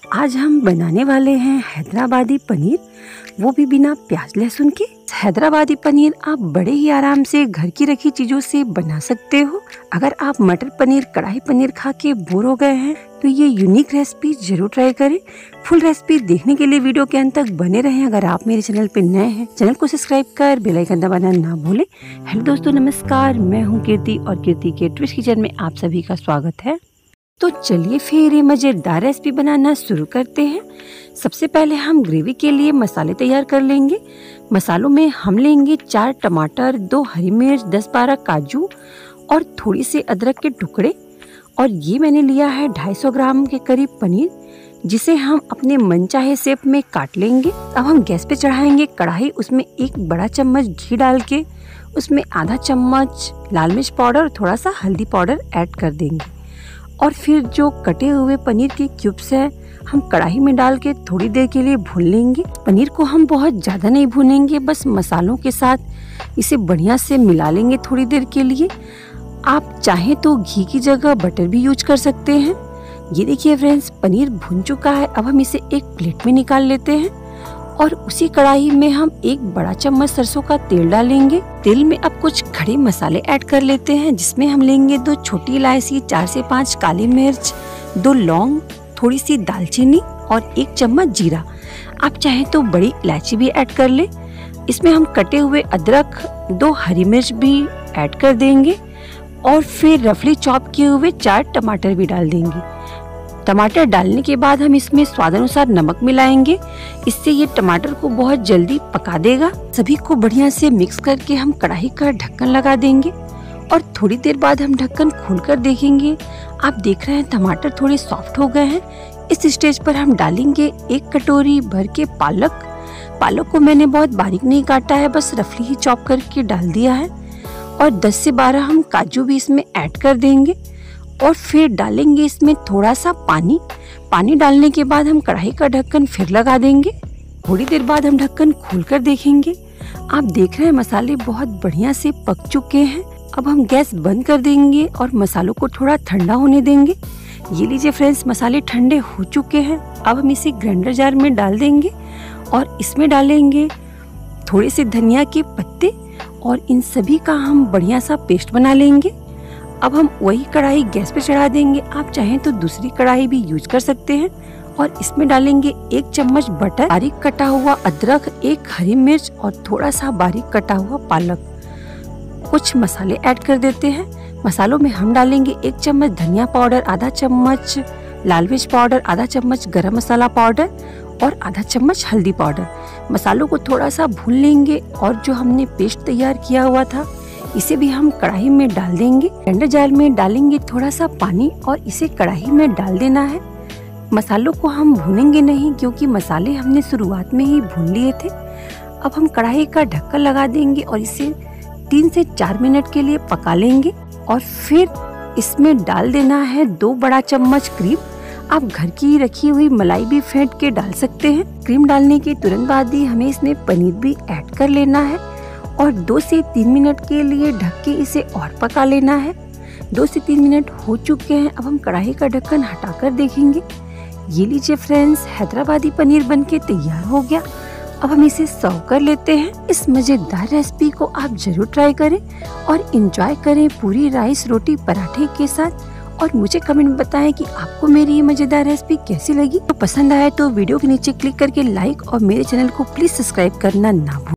आज हम बनाने वाले हैं हैदराबादी पनीर, वो भी बिना प्याज लहसुन के। हैदराबादी पनीर आप बड़े ही आराम से घर की रखी चीजों से बना सकते हो। अगर आप मटर पनीर, कढ़ाई पनीर खा के बोर हो गए हैं तो ये यूनिक रेसिपी जरूर ट्राई करें। फुल रेसिपी देखने के लिए वीडियो के अंत तक बने रहें। अगर आप मेरे चैनल पे नए हैं, चैनल को सब्सक्राइब कर बेल आइकन दबाना ना भूलें। हेलो दोस्तों, नमस्कार, मैं हूँ कीर्ति और कीर्ति के ट्विस्ट किचन में आप सभी का स्वागत है। तो चलिए फिर ये मज़ेदार रेसिपी बनाना शुरू करते हैं। सबसे पहले हम ग्रेवी के लिए मसाले तैयार कर लेंगे। मसालों में हम लेंगे 4 टमाटर, 2 हरी मिर्च, 10-12 काजू और थोड़ी सी अदरक के टुकड़े। और ये मैंने लिया है 250 ग्राम के करीब पनीर, जिसे हम अपने मनचाहे शेप में काट लेंगे। अब हम गैस पे चढ़ाएंगे कढ़ाई, उसमें 1 बड़ा चम्मच घी डाल के उसमें आधा चम्मच लाल मिर्च पाउडर और थोड़ा सा हल्दी पाउडर ऐड कर देंगे। और फिर जो कटे हुए पनीर के क्यूब्स हैं हम कढ़ाई में डाल के थोड़ी देर के लिए भून लेंगे। पनीर को हम बहुत ज़्यादा नहीं भूनेंगे, बस मसालों के साथ इसे बढ़िया से मिला लेंगे थोड़ी देर के लिए। आप चाहें तो घी की जगह बटर भी यूज कर सकते हैं। ये देखिए फ्रेंड्स, पनीर भुन चुका है। अब हम इसे एक प्लेट में निकाल लेते हैं और उसी कढ़ाई में हम 1 बड़ा चम्मच सरसों का तेल डालेंगे। तेल में अब कुछ खड़े मसाले ऐड कर लेते हैं, जिसमें हम लेंगे 2 छोटी इलायची, 4 से 5 काली मिर्च, 2 लौंग, थोड़ी सी दालचीनी और 1 चम्मच जीरा। आप चाहें तो बड़ी इलायची भी ऐड कर ले। इसमें हम कटे हुए अदरक, 2 हरी मिर्च भी ऐड कर देंगे और फिर रफली चॉप किए हुए 4 टमाटर भी डाल देंगे। टमाटर डालने के बाद हम इसमें स्वाद अनुसार नमक मिलाएंगे। इससे ये टमाटर को बहुत जल्दी पका देगा। सभी को बढ़िया से मिक्स करके हम कढ़ाई का ढक्कन लगा देंगे और थोड़ी देर बाद हम ढक्कन खोलकर देखेंगे। आप देख रहे हैं टमाटर थोड़े सॉफ्ट हो गए हैं। इस स्टेज पर हम डालेंगे 1 कटोरी भर के पालक। पालक को मैंने बहुत बारीक नहीं काटा है, बस रफली ही चॉप करके डाल दिया है। और 10 से 12 हम काजू भी इसमें ऐड कर देंगे और फिर डालेंगे इसमें थोड़ा सा पानी। पानी डालने के बाद हम कढ़ाई का ढक्कन फिर लगा देंगे। थोड़ी देर बाद हम ढक्कन खोलकर देखेंगे। आप देख रहे हैं मसाले बहुत बढ़िया से पक चुके हैं। अब हम गैस बंद कर देंगे और मसालों को थोड़ा ठंडा होने देंगे। ये लीजिए फ्रेंड्स, मसाले ठंडे हो चुके हैं। अब हम इसे ग्राइंडर जार में डाल देंगे और इसमें डालेंगे थोड़े से धनिया के पत्ते और इन सभी का हम बढ़िया सा पेस्ट बना लेंगे। अब हम वही कढ़ाई गैस पे चढ़ा देंगे। आप चाहें तो दूसरी कढ़ाई भी यूज कर सकते हैं और इसमें डालेंगे 1 चम्मच बटर, बारीक कटा हुआ अदरक, 1 हरी मिर्च और थोड़ा सा बारीक कटा हुआ पालक। कुछ मसाले ऐड कर देते हैं। मसालों में हम डालेंगे 1 चम्मच धनिया पाउडर, आधा चम्मच लाल मिर्च पाउडर, आधा चम्मच गरम मसाला पाउडर और आधा चम्मच हल्दी पाउडर। मसालों को थोड़ा सा भून लेंगे और जो हमने पेस्ट तैयार किया हुआ था इसे भी हम कढ़ाई में डाल देंगे। ग्राइंडर जार में डालेंगे थोड़ा सा पानी और इसे कढ़ाई में डाल देना है। मसालों को हम भूनेंगे नहीं, क्योंकि मसाले हमने शुरुआत में ही भून लिए थे। अब हम कढ़ाई का ढक्कन लगा देंगे और इसे 3 से 4 मिनट के लिए पका लेंगे और फिर इसमें डाल देना है 2 बड़ा चम्मच क्रीम। आप घर की रखी हुई मलाई भी फेंट के डाल सकते हैं। क्रीम डालने के तुरंत बाद ही हमें इसमें पनीर भी ऐड कर लेना है और 2 से 3 मिनट के लिए ढक के इसे और पका लेना है। 2 से 3 मिनट हो चुके हैं। अब हम कढ़ाई का ढक्कन हटाकर देखेंगे। ये लीजिए फ्रेंड्स, हैदराबादी पनीर बनके तैयार हो गया। अब हम इसे सर्व कर लेते हैं। इस मजेदार रेसिपी को आप जरूर ट्राई करें और एंजॉय करें पूरी राइस, रोटी, पराठे के साथ। और मुझे कमेंट में बताएं कि आपको मेरी ये मजेदार रेसिपी कैसी लगी। तो पसंद आए तो वीडियो के नीचे क्लिक करके लाइक और मेरे चैनल को प्लीज सब्सक्राइब करना ना भूलें।